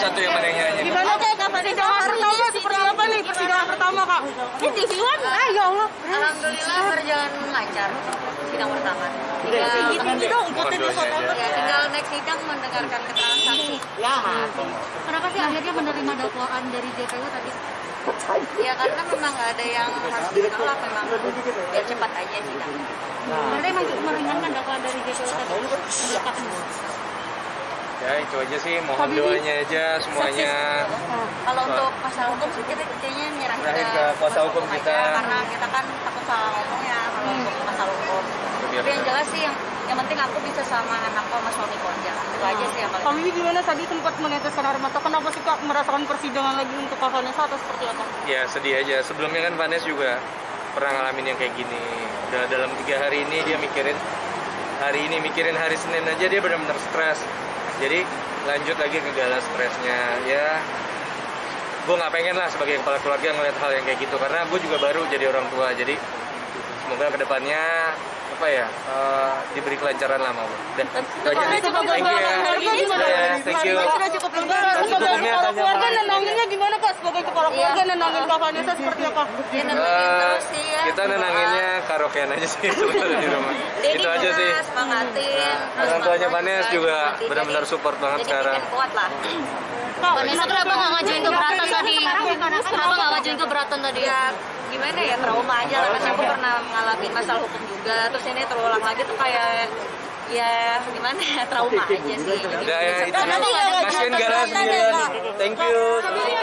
satu yang mana yang nyanyi. Gimana Kak? Persidangan pertama seperti apa nih? Persidangan pertama Kak? Ini TV One. Ya Allah. Alhamdulillah berjalan lancar sidang pertama. Tinggi dong, ikutin di foto. Ya, tinggal next sidang mendengarkan keterangan saksi. Ya. Kenapa sih akhirnya menerima dakwaan dari JPU tadi? Ya karena memang nggak ada yang harus ditolak, memang biar cepat aja sidang. Berarti emang meringankan dakwaan dari JPU tadi? Ya itu aja sih, mohon doanya aja semuanya. Kalau untuk masalah hukum sih kita kayaknya nyerah ke kuasa hukum kita. Karena kita kan takut salah ngomong ya kalau untuk masalah hukum. Tapi yang jelas sih yang penting aku bisa sama anakku sama suamiku aja. Itu aja sih yang paling. Kak Mimi gimana tadi sempat meneteskan air mata? Kenapa sih Kak merasakan persidangan lagi untuk Kak Vanessa atau seperti apa? Ya sedih aja. Sebelumnya kan Vanessa juga pernah ngalamin yang kayak gini. Udah dalam 3 hari ini dia mikirin hari Senin aja dia benar-benar stres. Jadi lanjut lagi ke gala stresnya. Ya gue nggak pengen lah sebagai kepala keluarga ngeliat hal yang kayak gitu, karena gue juga baru jadi orang tua. Jadi semoga kedepannya diberi kelancaran lah mau. Dan thank you ya. Thank you. Kepala keluarga nenanginnya gimana Pak? Sebagai kepala keluarga nenangin Kak Vanessa seperti apa? Ya nenangin terus sih ya. Kita nenanginnya karaokean aja sih sebenarnya di rumah. Itu aja sih. Semangatin. Orang tuanya Vanessa juga benar-benar support banget sekarang. Bikin kuat lah. Vanessa kenapa nggak ngajuin keberatan tadi? Kenapa nggak ngajuin keberatan tadi? Ya gimana ya, trauma aja lah, karena aku pernah ngalamin masalah hukum juga, terus ini terulang lagi tuh kayak ya gimana ya, trauma aja sih. Udah ya, itu kasihin gala sendirian. Thank you.